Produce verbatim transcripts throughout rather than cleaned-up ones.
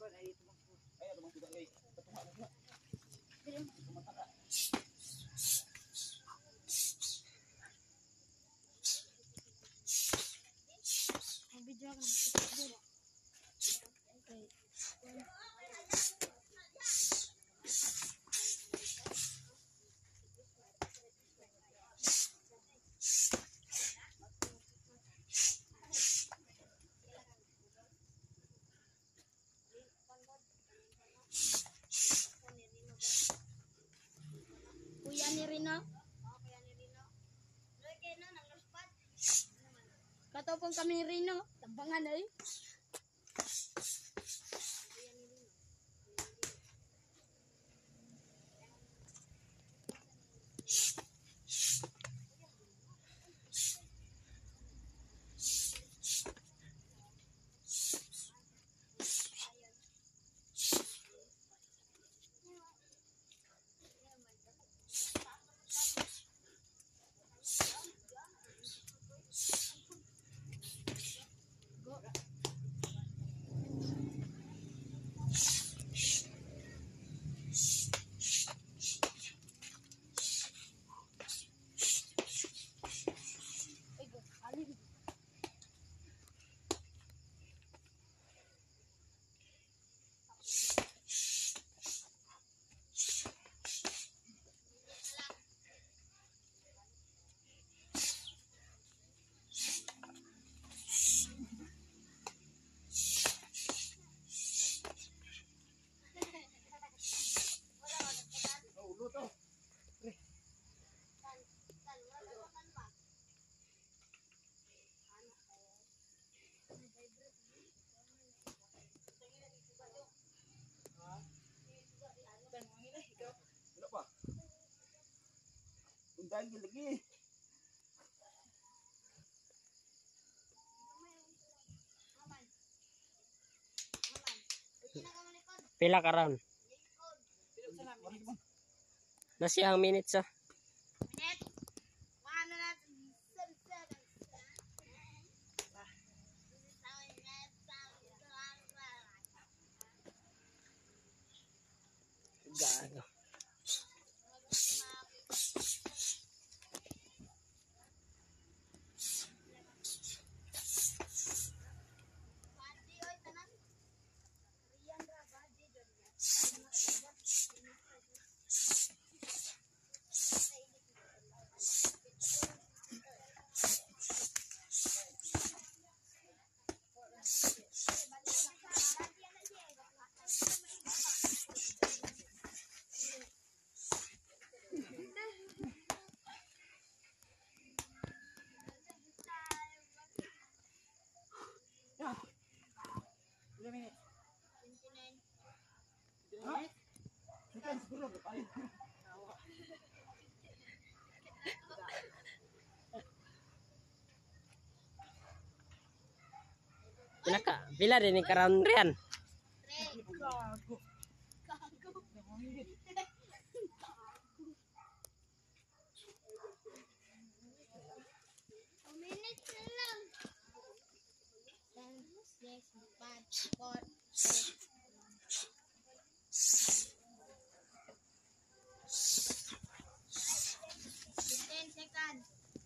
Kuya ni Rino. Katopong kami ni Rino. Tabangan ay. Undan lagi. Pila ka round? Nasi ang minutes ah. Minute. Paano natin? Gago. Ilang minit? Ha? Bukan siguro ay. Pila ka? Pila din ka round riyan? Gago. Gago. Minutes na lang. ten, six, five, four, three. fifteen seconds.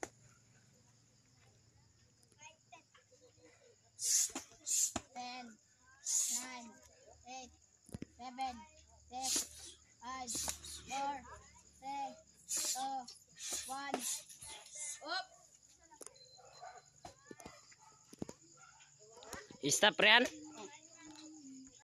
ten, nine, eight, seven, six, five, four, three, two, one. Up. Stop riyan.